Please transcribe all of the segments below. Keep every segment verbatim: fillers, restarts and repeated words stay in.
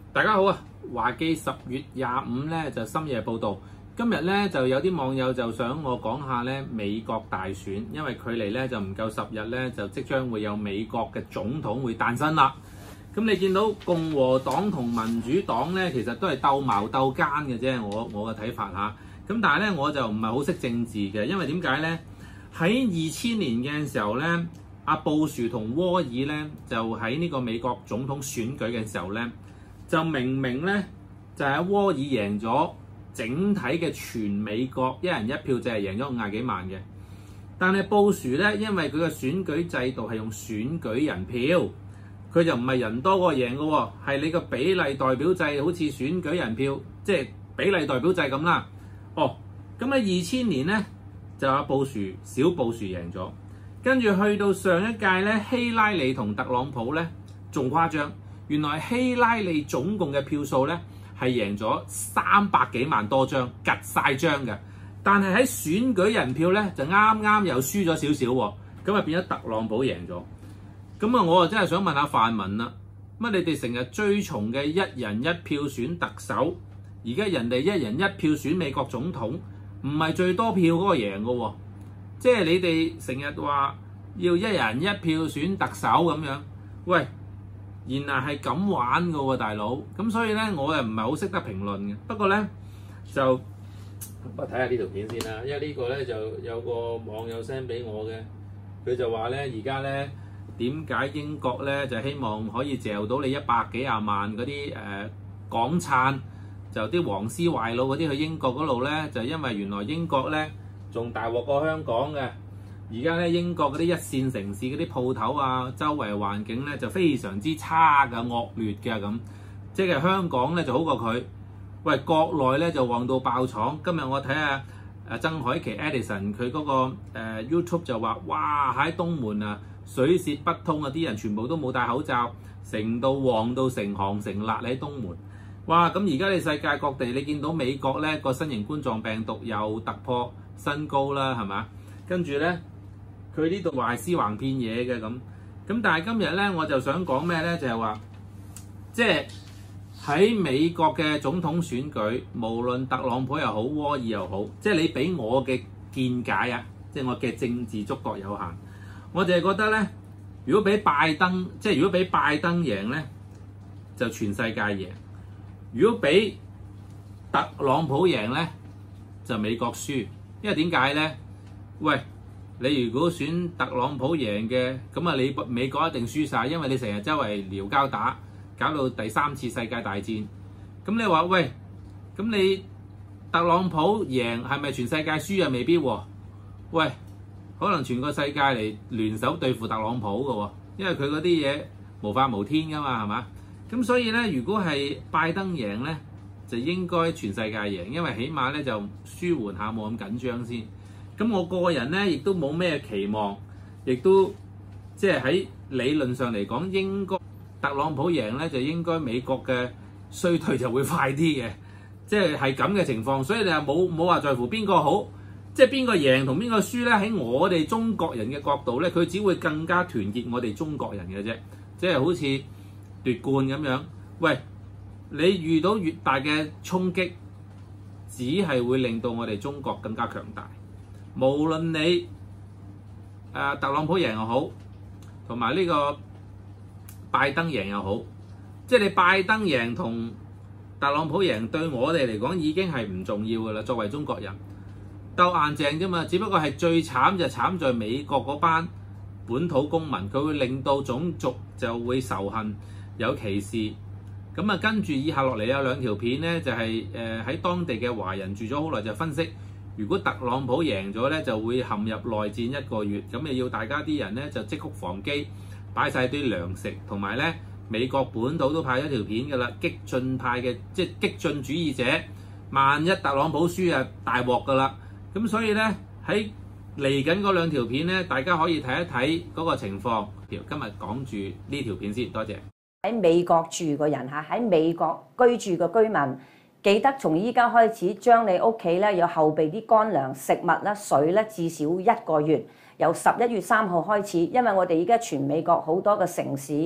大家好啊！華記十月廿五咧就深夜報導。今日咧就有啲網友就想我講下咧美國大選，因為距離咧就唔夠十日咧，就即將會有美國嘅總統會誕生啦。咁你見到共和黨同民主黨咧，其實都係鬥矛鬥奸嘅啫。我我嘅睇法嚇。咁但係咧我就唔係好識政治嘅，因為點解咧？喺二千年嘅時候咧，阿布殊同沃爾咧就喺呢個美國總統選舉嘅時候咧。就明明咧，就係沃爾贏咗整體嘅全美國一人一票，就係贏咗五廿幾萬嘅。但係布殊咧，因為佢嘅選舉制度係用選舉人票，佢就唔係人多過贏嘅喎，係你個比例代表制，好似選舉人票，即係比例代表制咁啦。哦，咁喺二千年咧，就阿布殊小布殊贏咗，跟住去到上一屆咧，希拉里同特朗普咧仲誇張。原來希拉里總共嘅票數咧係贏咗三百幾萬多張，趌晒張嘅。但係喺選舉人票咧就啱啱又輸咗少少喎，咁啊變咗特朗普贏咗。咁啊，我啊真係想問下泛民啦，乜你哋成日追崇嘅一人一票選特首，而家人哋一人一票選美國總統，唔係最多票嗰個贏嘅喎，即係你哋成日話要一人一票選特首咁樣，喂！原來係咁玩嘅喎，大佬。咁所以咧，我又唔係好識得評論嘅。不過咧，就我睇下呢條片先啦。因為呢個咧就有個網友 send 俾我嘅，佢就話咧，而家咧點解英國咧就希望可以嚼到你一百幾廿萬嗰啲誒港燦，就啲黃絲壞佬嗰啲去英國嗰度咧，就因為原來英國咧仲大鑊過香港嘅。而家咧英國嗰啲一線城市嗰啲鋪頭啊，周圍環境咧就非常之差㗎、惡劣嘅咁，即係香港咧就好過佢。喂，國內咧就旺到爆廠。今日我睇下誒曾海琪 Edison 佢嗰個、呃、YouTube 就話：哇喺東門啊，水泄不通啊，啲人全部都冇戴口罩，成到旺到成行成辣喺東門。哇！咁而家你世界各地你見到美國咧個新型冠狀病毒又突破新高啦，係嘛？跟住咧。佢呢度話係屍橫遍野嘅咁，咁但係今日咧我就想講咩咧？就係話，即係喺美國嘅總統選舉，無論特朗普又好，沃爾又好，即係你俾我嘅見解啊，即係我嘅政治觸覺有限，我就係覺得咧，如果俾拜登，即係如果俾拜登贏咧，就全世界贏；如果俾特朗普贏咧，就美國輸。因為點解咧？喂！你如果選特朗普贏嘅，咁啊你美國一定輸晒，因為你成日周圍撩交打，搞到第三次世界大戰。咁你話喂，咁你特朗普贏係咪全世界輸啊？未必喎。喂，可能全個世界嚟聯手對付特朗普嘅喎，因為佢嗰啲嘢無法無天噶嘛，係嘛？咁所以咧，如果係拜登贏咧，就應該全世界贏，因為起碼咧就舒緩下冇咁緊張先。咁我個人咧，亦都冇咩期望，亦都即係喺理論上嚟講，應該特朗普贏咧，就應該美國嘅衰退就會快啲嘅，即係係咁嘅情況。所以你話冇冇話在乎邊個好，即係邊個贏同邊個輸咧？喺我哋中國人嘅角度咧，佢只會更加團結我哋中國人嘅啫，即係好似奪冠咁樣。喂，你遇到越大嘅衝擊，只係會令到我哋中國更加強大。無論你誒、呃、特朗普贏又好，同埋呢個拜登贏又好，即係你拜登贏同特朗普贏對我哋嚟講已經係唔重要㗎啦。作為中國人鬥硬淨啫嘛，只不過係最慘就慘在美國嗰班本土公民，佢會令到種族就會仇恨有歧視。咁啊，跟住以下落嚟有兩條片咧，就係誒喺當地嘅華人住咗好耐就分析。如果特朗普贏咗咧，就會陷入內戰一個月，咁你要大家啲人咧就積谷防饑，擺晒啲糧食，同埋咧美國本土都派咗條片㗎啦，激進派嘅即係激進主義者，萬一特朗普輸啊大鑊㗎啦，咁所以咧喺嚟緊嗰兩條片咧，大家可以睇一睇嗰個情況。今日講住呢條片先，多謝。 喺美國住嘅人嚇，喺美國居住嘅居民。記得從依家開始，將你屋企咧有後備啲乾糧、食物啦、水咧，至少一個月。由十一月三號開始，因為我哋而家全美國好多嘅城市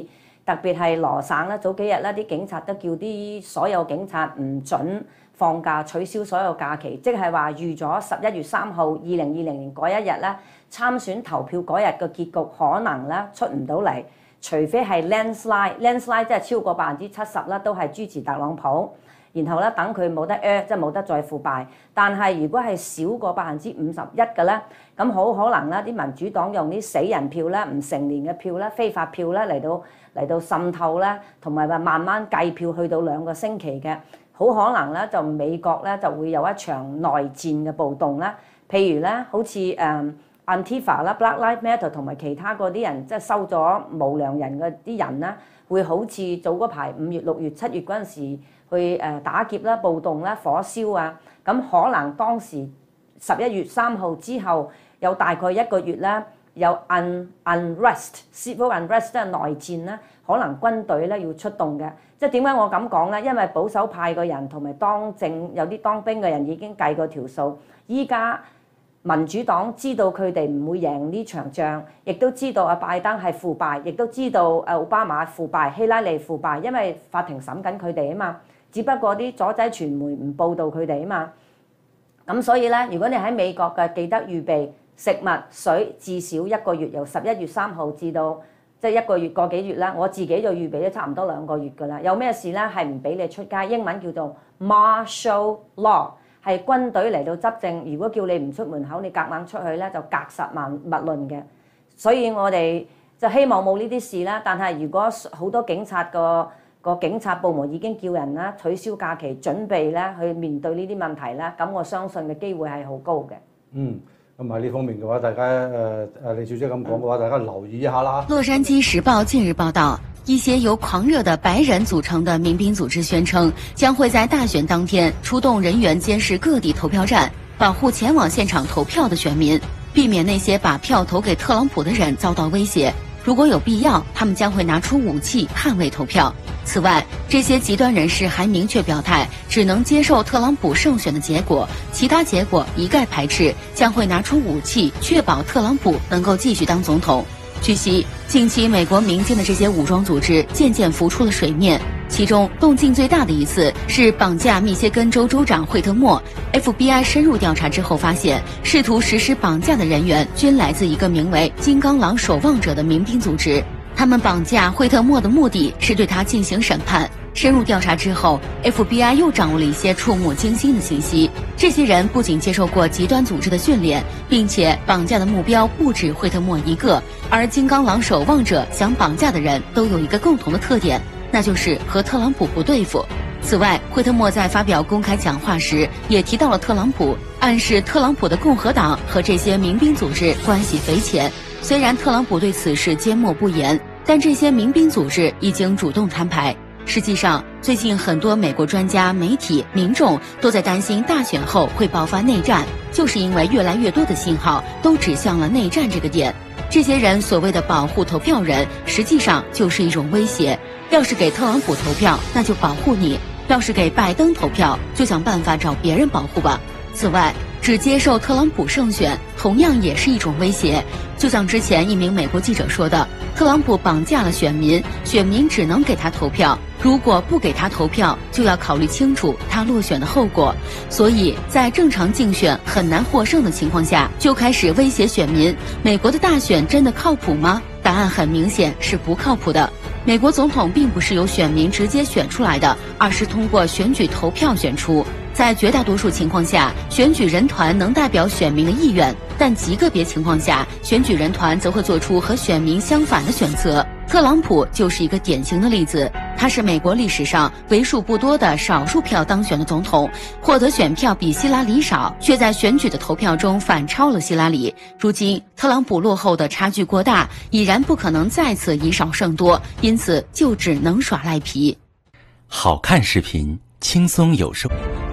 特別係羅省咧，早幾日咧啲警察都叫啲所有警察唔準放假，取消所有假期，即係話預咗十一月三號二零二零年嗰一日咧參選投票嗰日嘅結局可能咧出唔到嚟，除非係 landslide，landslide 即係超過百分之七十啦，都係支持特朗普。然後咧等佢冇得 air， 即係冇得再腐敗。但係如果係少過百分之五十一嘅咧，咁好可能咧啲民主黨用啲死人票咧、唔成年嘅票咧、非法票咧嚟到嚟到滲透咧，同埋話慢慢計票去到兩個星期嘅，好可能咧就美國咧就會有一場內戰嘅暴動啦。譬如咧好似誒、嗯、Antifa 啦、Black Lives Matter 同埋其他嗰啲人，即係收咗無良人嘅啲人咧，會好似早嗰排五月、六月、七月嗰陣時。去誒打劫啦、暴動啦、火燒啊，咁可能當時十一月三號之後有大概一個月啦，有 un unrest、civil unrest 即係內戰啦，可能軍隊咧要出動嘅。即係點解我咁講咧？因為保守派嘅人同埋當政有啲當兵嘅人已經計過條數，依家民主黨知道佢哋唔會贏呢場仗，亦都知道阿拜登係腐敗，亦都知道誒奧巴馬腐敗、希拉里腐敗，因為法庭審緊佢哋啊嘛。只不過啲左仔傳媒唔報導佢哋啊嘛，咁所以咧，如果你喺美國嘅，記得預備食物、水，至少一個月，由十一月三號至到即係一個月個幾月啦。我自己就預備咗差唔多兩個月㗎啦。有咩事咧係唔俾你出街？英文叫做 martial law， 係軍隊嚟到執政。如果叫你唔出門口，你夾硬出去咧，就格殺萬勿論嘅。所以我哋就希望冇呢啲事啦。但係如果好多警察個個警察部門已經叫人啦取消假期，準備咧去面對呢啲問題啦，咁我相信嘅機會係好高嘅。 嗯，咁喺呢方面嘅話，大家誒誒李小姐咁講嘅話，大家留意一下啦。 洛杉磯時報近日報道，一些由狂熱的白人組成的民兵組織宣稱，將會在大選當天出動人員監視各地投票站，保護前往現場投票的選民，避免那些把票投給特朗普的人遭到威脅。如果有必要，他們將會拿出武器捍衛投票。此外，這些極端人士還明確表態，只能接受特朗普勝選的結果，其他結果一概排斥，將會拿出武器確保特朗普能夠繼續當總統。據悉，近期美國民間的這些武裝組織漸漸浮出了水面，其中動靜最大的一次是綁架密歇根州州長惠特莫。F B I 深入調查之後發現，試圖實施綁架的人員均來自一個名為金剛狼守望者的民兵組織。他們綁架惠特莫的目的是對他進行審判。深入調查之後 ，F B I 又掌握了一些觸目驚心的信息。這些人不僅接受過極端組織的訓練，並且綁架的目標不止惠特莫一個。而金剛狼守望者想綁架的人都有一個共同的特點，那就是和特朗普不對付。此外，惠特莫在發表公開講話時也提到了特朗普，暗示特朗普的共和黨和這些民兵組織關係匪淺。雖然特朗普對此事緘默不言，但這些民兵組織已經主動攤牌。實際上，最近很多美國專家、媒體、民眾都在擔心大選後會爆發內戰，就是因為越來越多的信號都指向了內戰這個點。這些人所謂的保護投票人，實際上就是一種威脅。要是給特朗普投票，那就保護你；要是給拜登投票，就想辦法找別人保護吧。此外，只接受特朗普勝選，同樣也是一種威脅。就像之前一名美國記者說的，特朗普綁架了選民，選民只能給他投票，如果不給他投票，就要考慮清楚他落選的後果。所以在正常競選很難獲勝的情況下，就開始威脅選民。美國的大選真的靠譜嗎？答案很明顯是不靠譜的。美國總統並不是由選民直接選出來的，而是通過選舉投票選出。在絕大多數情況下，選舉人團能代表選民的意願，但極個別情況下，選舉人團則會做出和選民相反的選擇。特朗普就是一個典型的例子，他是美國歷史上為數不多的少數票當選的總統，獲得選票比希拉里少，卻在選舉的投票中反超了希拉里。如今，特朗普落後的差距過大，已然不可能再次以少勝多，因此就只能耍賴皮。 好看視頻，輕鬆有聲。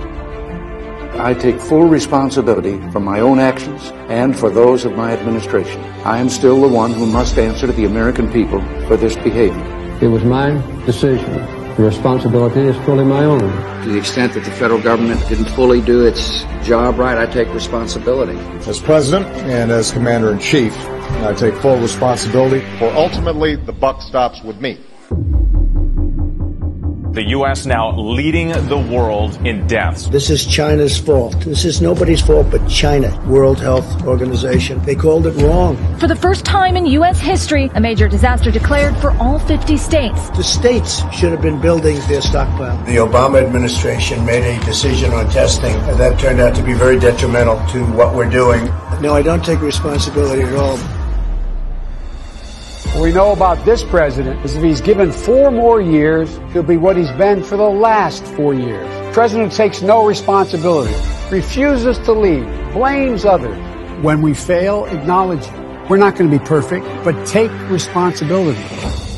I take full responsibility for my own actions and for those of my administration. I am still the one who must answer to the American people for this behavior. It was my decision. The responsibility is fully my own. To the extent that the federal government didn't fully do its job right, I take responsibility. As President and as Commander-in-Chief, I take full responsibility. For ultimately, the buck stops with me. The U S now leading the world in deaths. This is China's fault. This is nobody's fault but China. World Health Organization. They called it wrong. For the first time in U S history, a major disaster declared for all fifty states. The states should have been building their stockpile. The Obama administration made a decision on testing that turned out to be very detrimental to what we're doing. No, I don't take responsibility at all. What we know about this president is if he's given four more years, he'll be what he's been for the last four years. The president takes no responsibility, refuses to lead, blames others. When we fail, acknowledge it. We're not going to be perfect, but take responsibility.